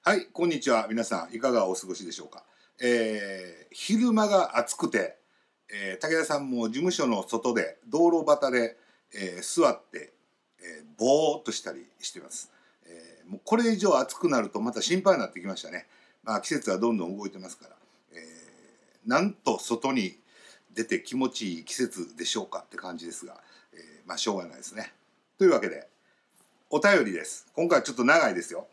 はい、こんにちは。皆さん、いかがお過ごしでしょうか。昼間が暑くて、武田さんも事務所の外で、道路端で、座って、ぼーっとしたりしています。もうこれ以上暑くなるとまた心配になってきましたね。まあ、季節はどんどん動いてますから、なんと外に出て気持ちいい季節でしょうかって感じですが、まあ、しょうがないですね。というわけで、お便りです。今回ちょっと長いですよ。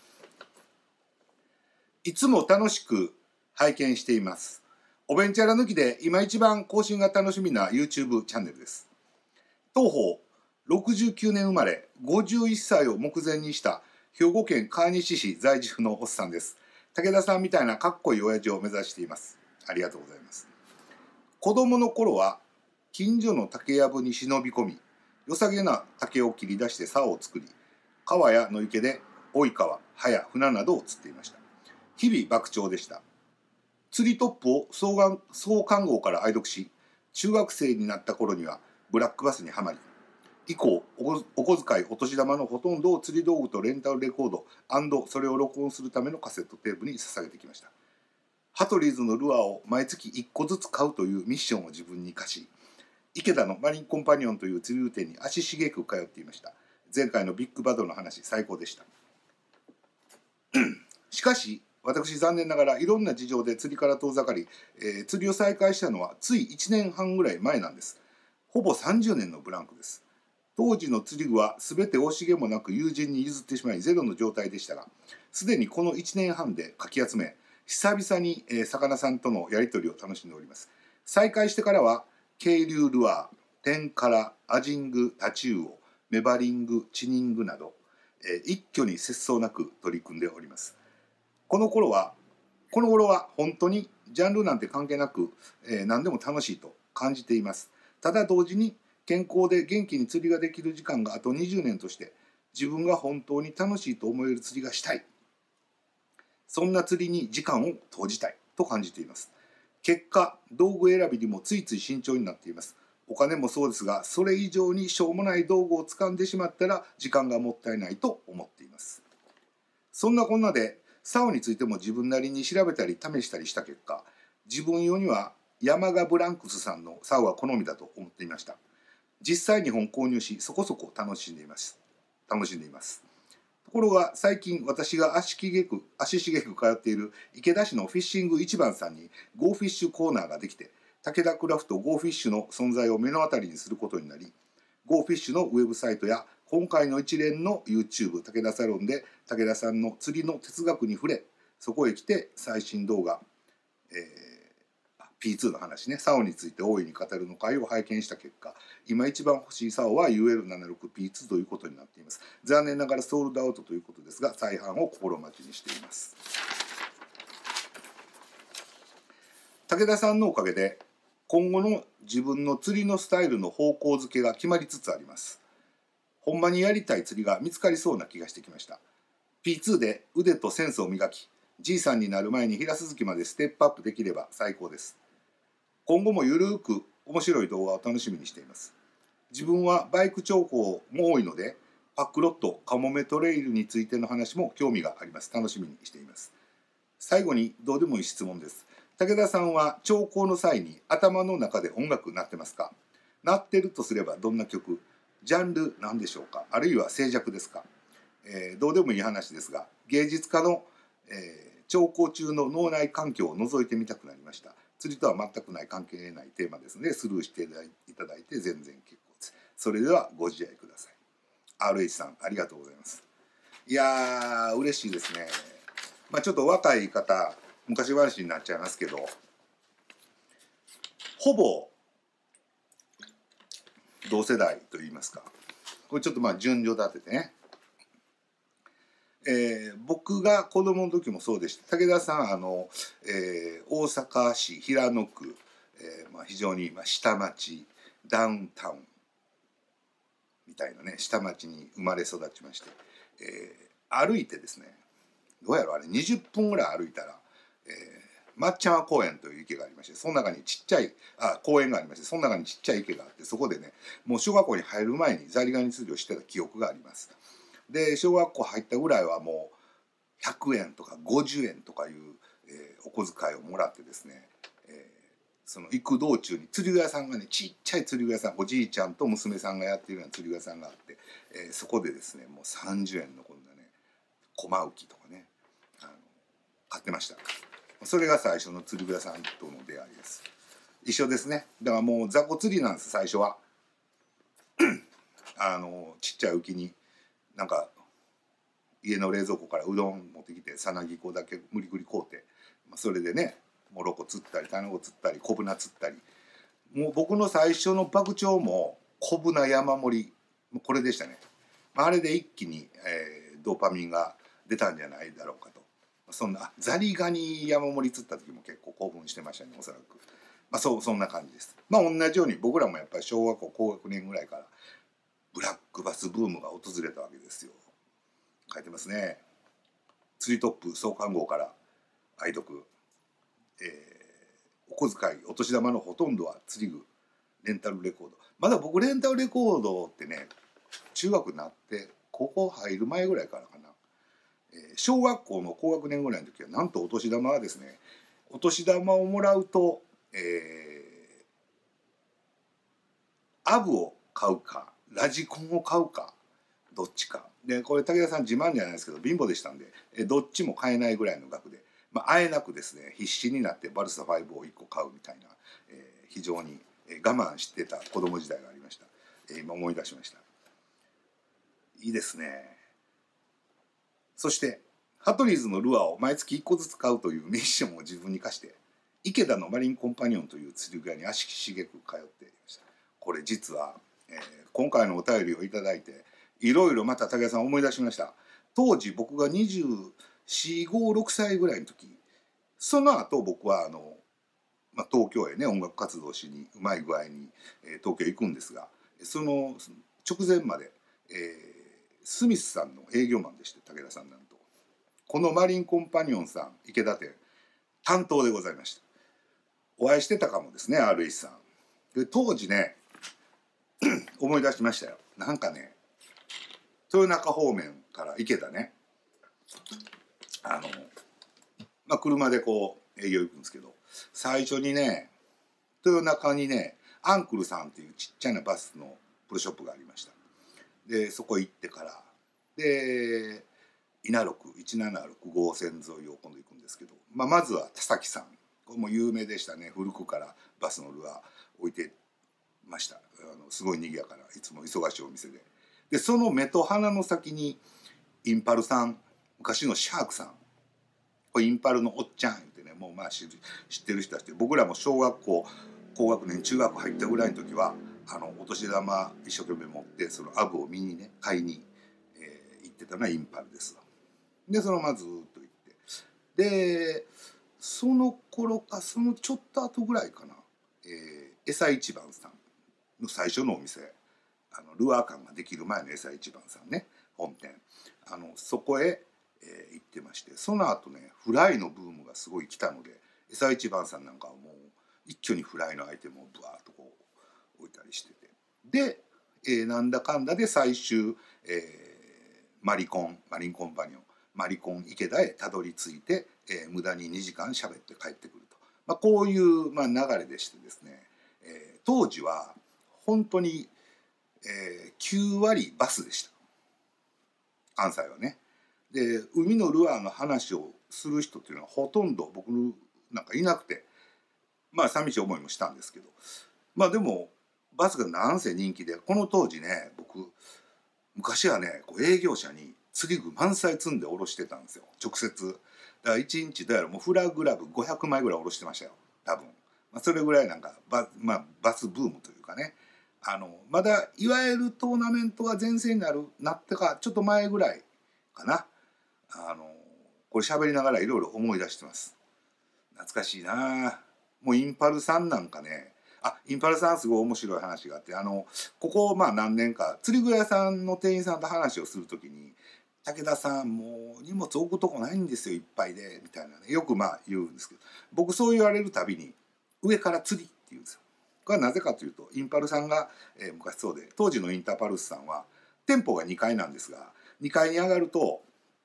いつも楽しく拝見しています。おべんちゃら抜きで今一番更新が楽しみな YouTube チャンネルです。当方69年生まれ51歳を目前にした兵庫県川西市在住のおっさんです。武田さんみたいなかっこいい親父を目指しています。ありがとうございます。子供の頃は近所の竹やぶに忍び込み、良さげな竹を切り出して竿を作り、川や野池で追い川、葉や船などを釣っていました。日々爆鳥でした。釣りトップを創刊号から愛読し、中学生になった頃にはブラックバスにはまり、以降お小遣いお年玉のほとんどを釣り道具とレンタルレコード&それを録音するためのカセットテープに捧げてきました。ハトリーズのルアーを毎月1個ずつ買うというミッションを自分に課し、池田のマリンコンパニオンという釣り店に足しげく通っていました。前回のビッグバドの話、最高でした。しかし、私残念ながらいろんな事情で釣りから遠ざかり、釣りを再開したのはつい1年半ぐらい前なんです。ほぼ30年のブランクです。当時の釣り具は全て惜しげもなく友人に譲ってしまいゼロの状態でしたが、すでにこの1年半でかき集め、久々に、魚さんとのやり取りを楽しんでおります。再開してからは渓流ルアー、テンカラ、アジング、タチウオ、メバリング、チニングなど、一挙に節操なく取り組んでおります。この頃は本当にジャンルなんて関係なく、何でも楽しいと感じています。ただ同時に健康で元気に釣りができる時間があと20年として自分が本当に楽しいと思える釣りがしたい。そんな釣りに時間を投じたいと感じています。結果、道具選びにもついつい慎重になっています。お金もそうですが、それ以上にしょうもない道具を掴んでしまったら時間がもったいないと思っています。そんなこんなで竿についても自分なりに調べたり試したりした結果、自分用には山賀ブランクスさんの竿は好みだと思っていました。実際2本購入し、そこそこ楽しんでいます。ところが最近私が足しげく通っている池田市のフィッシング一番さんにゴーフィッシュコーナーができて、武田クラフトゴーフィッシュの存在を目の当たりにすることになり、ゴーフィッシュのウェブサイトや今回の一連の YouTube 武田サロンで武田さんの釣りの哲学に触れ、そこへ来て最新動画、P2 の話ね、竿について大いに語るの回を拝見した結果、今一番欲しい竿は UL76P2 ということになっています。残念ながらソールドアウトということですが、再販を心待ちにしています。武田さんのおかげで今後の自分の釣りのスタイルの方向づけが決まりつつあります。ほんまにやりたい釣りが見つかりそうな気がしてきました。P2 で腕とセンスを磨き、G さんになる前に平鈴木までステップアップできれば最高です。今後もゆるーく面白い動画を楽しみにしています。自分はバイク重宝も多いので、パックロット、カモメトレイルについての話も興味があります。楽しみにしています。最後にどうでもいい質問です。武田さんは調校の際に頭の中で音楽鳴ってますか？鳴ってるとすればどんな曲？ジャンルなんでしょうか？あるいは静寂ですか？どうでもいい話ですが、芸術家の、調校中の脳内環境を覗いてみたくなりました。釣りとは全く関係ないテーマですのでスルーしていただいて全然結構です。それではご自愛ください。 RH さんありがとうございます。いやー嬉しいですね。ちょっと若い方昔話になっちゃいますけど、ほぼ同世代といいますか、これちょっと順序立ててね、僕が子供の時もそうでした。武田さん大阪市平野区、非常に下町ダウンタウンみたいなね下町に生まれ育ちまして、歩いてですね、どうやらあれ20分ぐらい歩いたら、抹茶公園という池がありまして、その中にちっちゃい公園がありまして、その中にちっちゃい池があって、そこでねもう小学校に入る前にザリガニ釣りをしてた記憶があります。で小学校入ったぐらいはも 100円とか50円とかいう、お小遣いをもらってですね、その行く道中に釣り具屋さんがね、ちっちゃい釣り具屋さん、おじいちゃんと娘さんがやっているような釣り具屋さんがあって、そこでですねもう30円のこんなねコマ浮きとかね買ってました。それが最初の釣り具屋さんとの出会いです。一緒ですね。だからもう雑魚釣りなんです最初は。ちっちゃい浮きになんか家の冷蔵庫からうどん持ってきてさなぎ粉だけ無理くり買うて、それでねもろこ釣ったりタナゴ釣ったり小舟釣ったり、もう僕の最初の爆釣も小舟山盛りこれでしたね。あれで一気に、ドーパミンが出たんじゃないだろうかと。そんなザリガニ山盛り釣った時も結構興奮してましたねおそらく。そんな感じです。同じように僕らもやっぱり小学校高学年ぐらいからブラックバスブームが訪れたわけですよ。書いてますね。釣りトップ創刊号から愛読、お小遣いお年玉のほとんどは釣り具レンタルレコード。まだ僕レンタルレコードってね中学になって高校入る前ぐらいからかな、小学校の高学年ぐらいの時はなんとお年玉はですね、お年玉をもらうと、アブを買うかラジコンを買うかどっちかで、これ武田さん自慢じゃないですけど貧乏でしたんで、どっちも買えないぐらいの額で、あえなくですね必死になってバルサ5を1個買うみたいな、非常に我慢してた子供時代がありました。今思い出しました。いいですね。そしてハトリーズのルアーを毎月1個ずつ買うというミッションを自分に課して池田のマリンコンパニオンという釣り具屋に足しげく通っていました。これ実は、今回のお便りをいただいていろいろまた武田さん思い出しました。当時僕が24,5,6歳ぐらいの時、その後僕は東京へね音楽活動しにうまい具合に、東京へ行くんですが、その直前まで、スミスさんの営業マンでして、武田さんなんとこのマリンコンパニオンさん池田店担当でございました。お会いしてたかもですね RH さんで。当時ね思い出しましたよ。なんかね豊中方面から池田ね車でこう営業行くんですけど、最初にね豊中にねアンクルさんっていうちっちゃなバスのプロショップがありました。でそこ行ってからで稲6 176号線沿いを今度行くんですけど、まずは田崎さん、これも有名でしたね。古くからバスのルアー置いてました。すごい賑やかないつも忙しいお店で、その目と鼻の先にインパルさん、昔のシャークさん、これインパルのおっちゃん言ってね、もう知ってる人たちで、僕らも小学校高学年中学入ったぐらいの時はお年玉一生懸命持ってそのアブを見にね買いに、行ってたのはインパルですわ。でそのままずっと行ってでその頃かそのちょっと後ぐらいかな、餌一番さんの最初のお店、ルアー館ができる前の餌一番さんね本店、そこへ、行ってまして、その後ねフライのブームがすごい来たので餌一番さんなんかはもう一挙にフライのアイテムをブワーッとこう置いたりしてて、で、なんだかんだで最終、マリンコンパニオンマリコン池田へたどり着いて、無駄に2時間喋って帰ってくると、こういう、流れでしてですね、当時は本当に、9割バスでした、関西はね。で海のルアーの話をする人っていうのはほとんど僕なんかいなくて、寂しい思いもしたんですけど、でもバスがなんせ人気で、この当時ね僕昔はねこう営業車に釣り具満載積んで下ろしてたんですよ直接。だから1日どうやらもうフラグラブ500枚ぐらい下ろしてましたよ多分。それぐらいなんかバスブームというかね、まだいわゆるトーナメントが全盛になってかちょっと前ぐらいかな。これ喋りながらいろいろ思い出してます。懐かしいな。もうインパルさんなんかね、インパルさんすごい面白い話があって、ここ何年か釣り具屋さんの店員さんと話をするときに「武田さんもう荷物置くとこないんですよいっぱいで」みたいなねよく言うんですけど、僕そう言われるたびに上から釣りって言うんですよ。これはなぜかというとインパルさんが、昔そうで、当時のインターパルスさんは店舗が2階なんですが2階に上がると、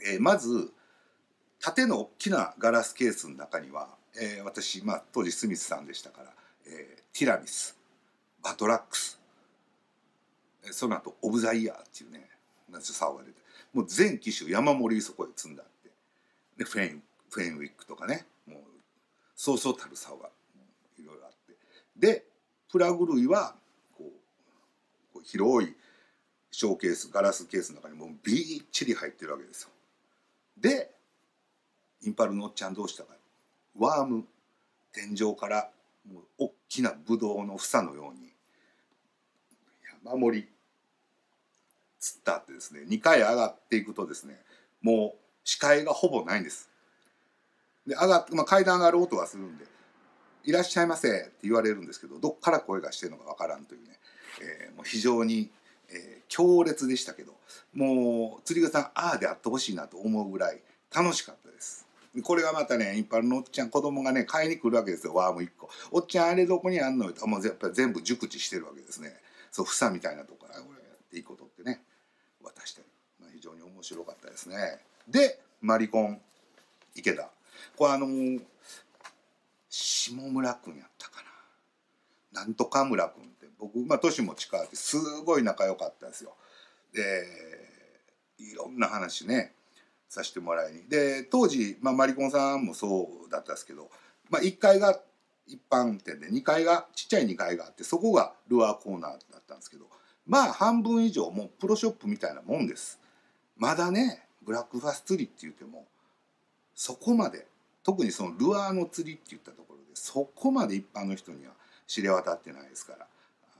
まず縦の大きなガラスケースの中には、私、当時スミスさんでしたから、ティラミス、バトラックス、その後オブ・ザ・イヤーっていうね竿が出て、もう全機種山盛りそこへ積んであって、でフェンウィックとかね、もうそうそうたる竿がいろいろあって、でプラグ類はこう広いショーケース、ガラスケースの中にもうびっちり入ってるわけですよ。でインパルのおっちゃんどうしたか、ワーム、天井からもう大きなブドウの房のように山盛りつったってですね、2階上がっていくとですね、もう視界がほぼないんです。で上がって、階段上がる音がするんで「いらっしゃいませ」って言われるんですけど、どっから声がしてるのかわからんというね、もう非常に、強烈でしたけど、もう釣り具さんああであってほしいなと思うぐらい楽しかったです。これがまたね、インパルのおっちゃん、子供がね買いに来るわけですよ、ワーム1個。おっちゃんあれどこにあんのよと、もうやっぱり全部熟知してるわけですね。そう房みたいなとこからこれやっていいことってね渡したり、非常に面白かったですね。でマリコン池田、これ下村君やったかな、なんとか村君って僕、年も近くてすごい仲良かったですよ。でいろんな話ねさせてもらいに、で当時、マリコンさんもそうだったんですけど、1階が一般店で2階がちっちゃい2階があって、そこがルアーコーナーだったんですけど、半分以上もうプロショップみたいなもんです。まだねブラックファス釣りって言ってもそこまで、特にそのルアーの釣りって言ったところでそこまで一般の人には知れ渡ってないですから、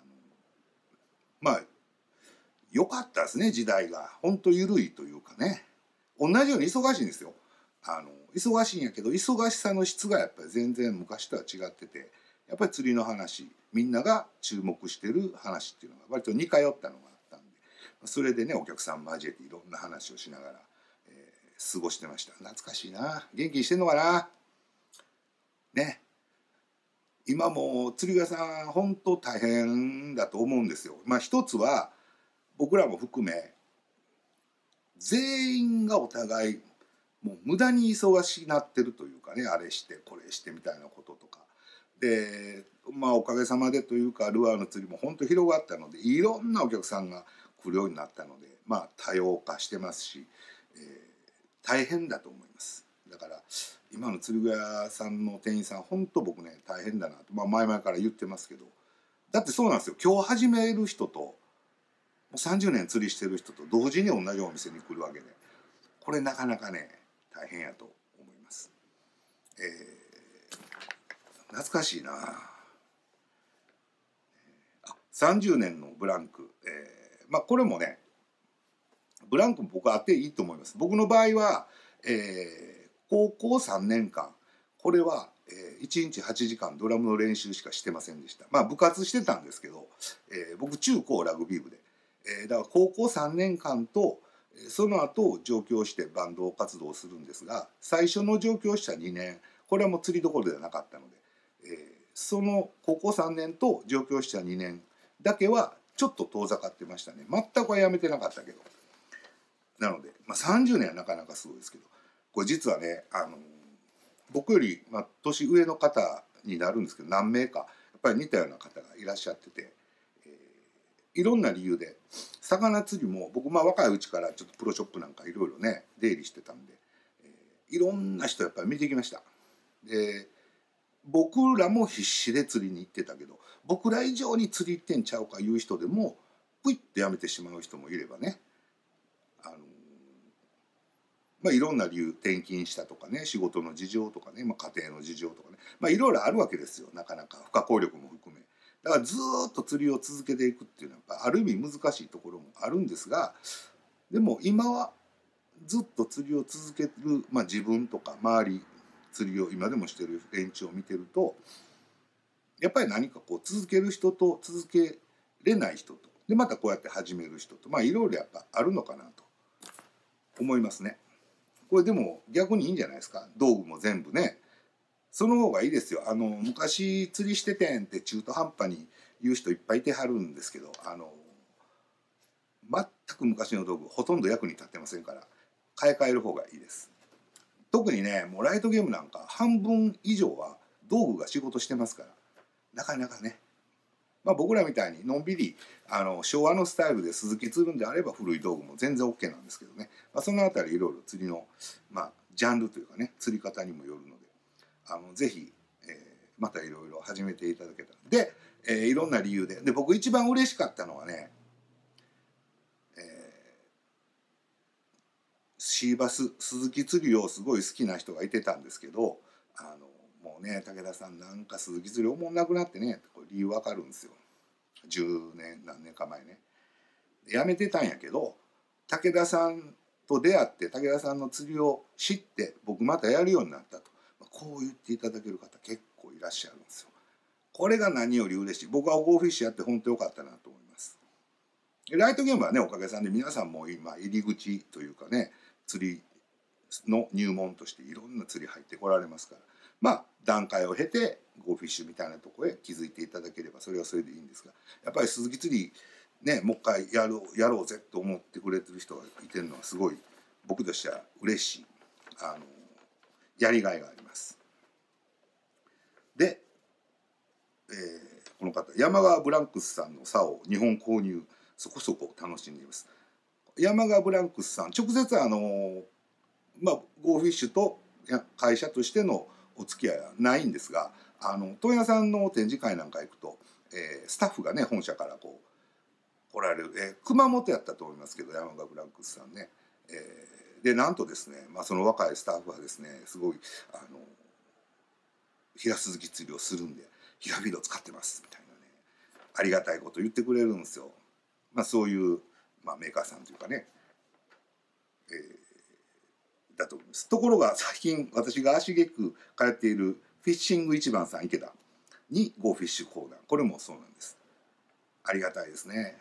良かったですね、時代が本当緩いというかね。同じように忙しいんですよ。忙しいんやけど忙しさの質がやっぱり全然昔とは違ってて、やっぱり釣りの話、みんなが注目してる話っていうのが割と似通ったのがあったんで、それでねお客さん交えていろんな話をしながら、過ごしてました。懐かしいな。元気にしてんのかなね。今も釣り具屋さん本当大変だと思うんですよ。一つは僕らも含め全員がお互いもう無駄に忙しくなってるというかね、あれしてこれしてみたいなこととかで、おかげさまでというかルアーの釣りも本当広がったので、いろんなお客さんが来るようになったので、多様化してますし、大変だと思います。だから今の釣り具屋さんの店員さん本当僕ね大変だなと、前々から言ってますけど、だってそうなんですよ。今日始める人ともう30年釣りしてる人と同時に同じお店に来るわけで、これなかなかね大変やと思います。懐かしいなあ。30年のブランク、これもねブランクも僕はあっていいと思います。僕の場合は、高校3年間これは、1日8時間ドラムの練習しかしてませんでした。部活してたんですけど、僕中高ラグビー部で、だから高校3年間とその後上京してバンド活動をするんですが、最初の上京した2年これはもう釣りどころではなかったので、その高校3年と上京した2年だけはちょっと遠ざかってましたね。全くはやめてなかったけど。なので、30年はなかなかすごいですけど、これ実はね僕より、年上の方になるんですけど何名かやっぱり似たような方がいらっしゃってて、いろんな理由で魚釣りも僕若いうちからちょっとプロショップなんかいろいろね出入りしてたんで、いろんな人やっぱり見てきました。で僕らも必死で釣りに行ってたけど、僕ら以上に釣り行ってんちゃうかいう人でもプイッとやめてしまう人もいればね、いろんな理由、転勤したとかね、仕事の事情とかね、家庭の事情とかね、いろいろあるわけですよ。なかなか不可抗力も含め。だからずっと釣りを続けていくっていうのはある意味難しいところもあるんですが、でも今はずっと釣りを続ける、自分とか周り釣りを今でもしてる連中を見てると、やっぱり何かこう続ける人と続けれない人とでまたこうやって始める人といろいろやっぱあるのかなと思いますね。これでも逆にいいんじゃないですか。道具も全部ね。その方がいいですよ。昔釣りしててんって中途半端に言う人いっぱいいてはるんですけど、全く昔の道具ほとんど役に立ってませんから、 買い替える方がいいです。特にね、もうライトゲームなんか半分以上は道具が仕事してますから、なかなかね、僕らみたいにのんびり昭和のスタイルで鈴木釣るんであれば古い道具も全然 OK なんですけどね、そのあたりいろいろ釣りの、ジャンルというかね、釣り方にもよるので、ぜひ、またいろいろ始めていただけたら。で、いろんな理由で僕一番嬉しかったのはね、シーバス鈴木釣りをすごい好きな人がいてたんですけど、もうね、武田さんなんか鈴木釣りおもんなくなってね、これ理由わかるんですよ。10年何年か前ね。やめてたんやけど、武田さんと出会って武田さんの釣りを知って僕またやるようになったと、こう言っていただける方結構いらっしゃるんですよ。これが何より嬉しい。僕はゴーフィッシュやって本当良かったなと思います。ライトゲームはね、おかげさんで皆さんも今入り口というかね、釣りの入門としていろんな釣り入ってこられますから、段階を経てゴーフィッシュみたいなところへ気づいていただければそれはそれでいいんですが、やっぱり鈴木釣りね、もう一回やろうぜと思ってくれてる人がいてるのはすごい僕としては嬉しい、やりがいがあります。で、この方山川ブランクスさんの竿を2本購入、そこそこ楽しんでいます。山川ブランクスさん直接ゴーフィッシュと会社としてのお付き合いはないんですが、問屋さんの展示会なんか行くと、スタッフがね本社からこう来られる、熊本やったと思いますけど、山川ブランクスさんね、でなんとですね、その若いスタッフはですねすごい平鈴木釣りをするんで平フィード使ってますみたいなね、ありがたいこと言ってくれるんですよ。そういう、メーカーさんというかね、だと思います。ところが最近私が足げく通っているフィッシング一番さん池田にゴーフィッシュ講談、これもそうなんです。ありがたいですね。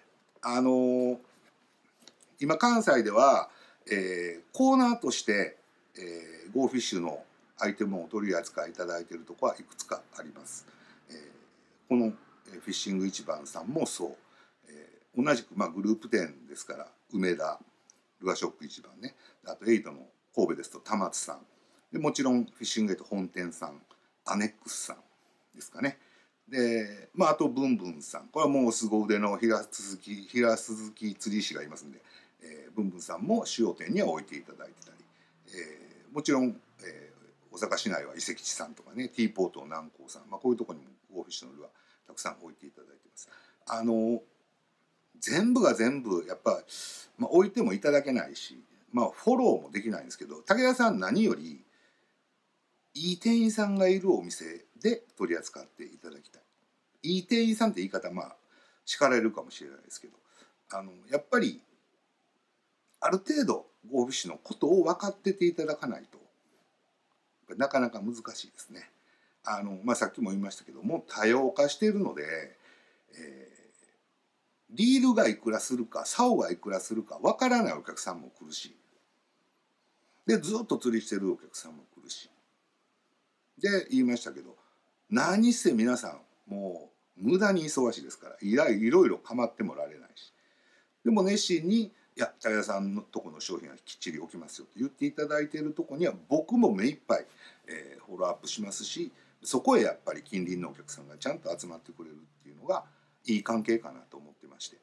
今関西では、コーナーとして、ゴーフィッシュのアイテムを取り扱いいただいているところはいくつかあります。このフィッシング一番さんもそう、同じくグループ店ですから梅田ルアーショップ一番ね、あとエイトの神戸ですと田松さんで、もちろんフィッシングエイト本店さんアネックスさんですかね。であとブンブンさん、これはもう凄腕の平鈴木釣り師がいますんで、ブンブンさんも主要店には置いていただいてたり、もちろん、大阪市内は伊勢吉さんとかね、ティーポート南光さん、こういうところにもゴーフィッシュのルアーたくさん置いていただいてます。全部が全部やっぱ、置いてもいただけないし、フォローもできないんですけど、武田さん何よりいい店員さんがいるお店で取り扱っていただきたい。いい店員さんって言い方叱られるかもしれないですけど、やっぱりある程度ゴーフィッシュのことを分かってていただかないとなかなか難しいですね。さっきも言いましたけども多様化しているので、リールがいくらするか竿がいくらするか分からないお客さんも来るし、でずっと釣りしてるお客さんも来るし、で言いましたけど何せ皆さんもう無駄に忙しいですから、いろいろ構ってもられないし、でも熱心に「いや武田さんのとこの商品はきっちり置きますよ」と言っていただいているとこには僕も目いっぱい、フォローアップしますし、そこへやっぱり近隣のお客さんがちゃんと集まってくれるっていうのがいい関係かなと思ってまして、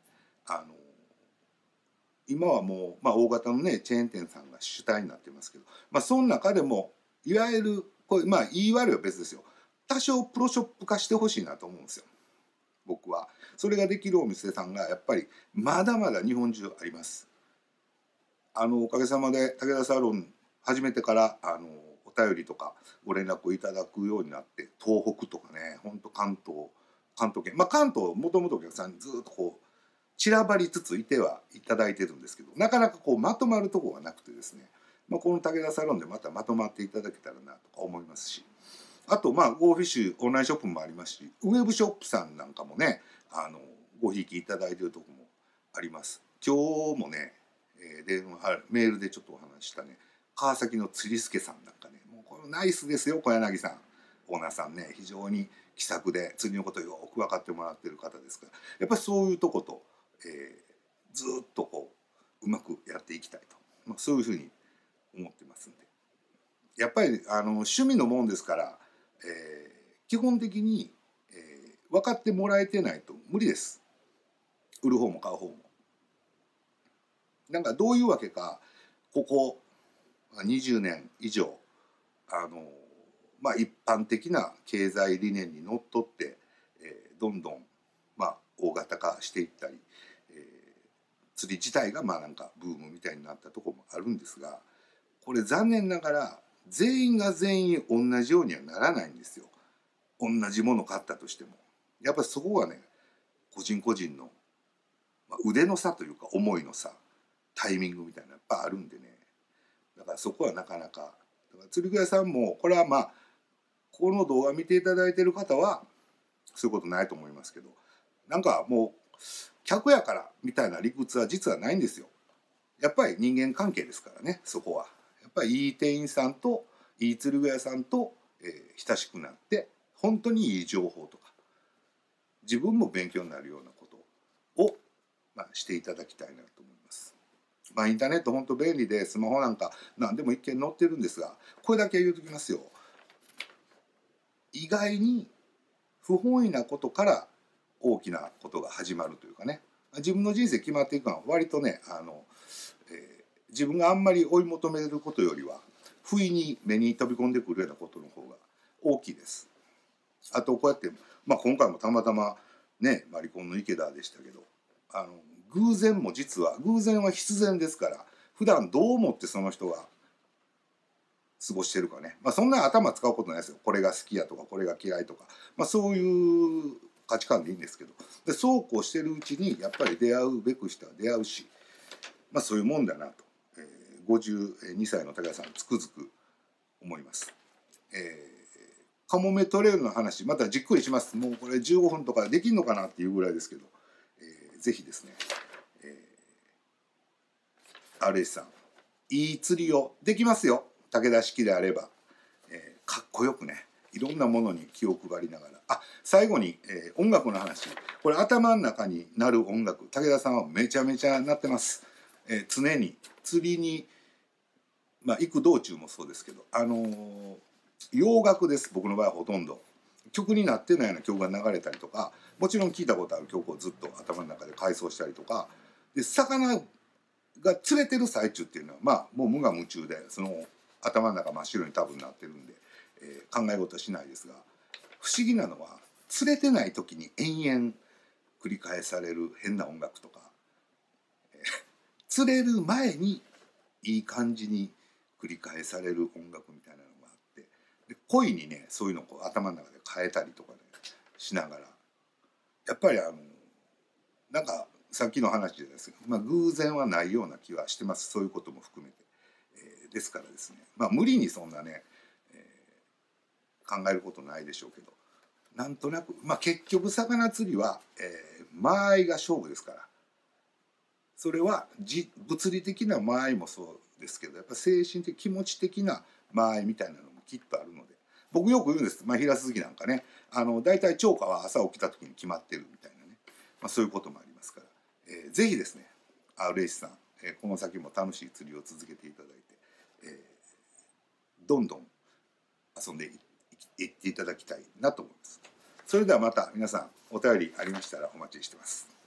今はもう、大型のねチェーン店さんが主体になってますけど、その中でもいわゆるこれ言い悪いは別ですよ、多少プロショップ化してほしいなと思うんですよ。僕はそれができるお店さんがやっぱりまだまだ日本中あります。おかげさまで武田サロン始めてからお便りとかご連絡をいただくようになって、東北とかね、ほんと関東圏、関東もともとお客さんにずっと散らばりつついてはいただいてるんですけど、なかなかまとまるとこがなくてですね、この武田サロンでまたまとまっていただけたらなとか思いますし、あとゴーフィッシュオンラインショップもありますし、ウェブショップさんなんかもねごひいきいただいてるとこもあります。今日もね、メールでちょっとお話ししたね川崎の釣り助さんなんかね、もうこれナイスですよ。小柳さんオーナーさんね、非常に気さくで釣りのことをよく分かってもらってる方ですから、やっぱりそういうとこと、ずっとうまくやっていきたいと、そういうふうに思ってますんで、やっぱり趣味のもんですから、基本的に、分かってもらえてないと無理です。売る方も買う方も。なんかどういうわけかここ20年以上一般的な経済理念にのっとって、どんどん、大型化していったり、釣り自体がなんかブームみたいになったところもあるんですが、これ残念ながら全員が全員同じようにはならないんですよ。同じもの買ったとしてもやっぱりそこはね、個人個人の腕の差というか思いの差、タイミングみたいなのやっぱあるんでね、だからそこはなかなか、だから釣り具屋さんもこれはこの動画見ていただいてる方はそういうことないと思いますけど、なんかもう客やからみたいな理屈は実はないんですよ。やっぱり人間関係ですからね、そこは。やっぱりいい店員さんといい釣り具屋さんと、親しくなって本当にいい情報とか自分も勉強になるようなことを、していただきたいなと思います。インターネット本当便利でスマホなんか何でも一見載ってるんですが、これだけ言うときますよ。意外に不本意なことから大きなことが始まるというかね、自分の人生決まっていくのは割とね自分があんまり追い求めることよりは不意に目に飛び込んでくるようなことの方が大きいです。あとこうやって、今回もたまたまねマリコンの池田でしたけど、偶然も実は偶然は必然ですから、普段どう思ってその人が過ごしてるかね、そんな頭使うことないですよ。これが好きやとかこれが嫌いとか、そういう価値観でいいんですけど、でそうこうしてるうちにやっぱり出会うべくしては出会うし、そういうもんだなと、52歳の武田さんつくづく思います。カモメトレイルの話またじっくりします。もうこれ15分とかできんのかなっていうぐらいですけど、ぜひですね、RH さんいい釣りをできますよ、武田式であれば、かっこよくね、いろんなものに気を配りながら、最後に、音楽の話、これ頭の中になる音楽、武田さんはめちゃめちゃなってます。常に釣りに、行く道中もそうですけど、洋楽です。僕の場合はほとんど曲になってないような曲が流れたりとか、もちろん聴いたことある曲をずっと頭の中で回想したりとかで、魚が釣れてる最中っていうのはもう無我夢中でその頭の中真っ白に多分なってるんで、考え事はしないですが、不思議なのは釣れてない時に延々繰り返される変な音楽とか、釣れる前にいい感じに繰り返される音楽みたいなのがあって、で恋にねそういうのをこう頭の中で変えたりとかねしながら、やっぱりなんかさっきの話ですけど、偶然はないような気はしてます。そういうことも含めて、ですからですね、無理にそんなね、考えることないでしょうけど、なんとなく結局魚釣りは、間合いが勝負ですから、それは物理的な間合いもそうですけど、やっぱ精神的気持ち的な間合いみたいなのもきっとあるので、僕よく言うんです。平鈴木なんかね、大体釣果は朝起きた時に決まってるみたいなね、そういうこともありますから、ぜひですね RH さん、この先も楽しい釣りを続けていただいて、どんどん遊んでいっていただきたいなと思います。それではまた皆さんお便りありましたらお待ちしてます。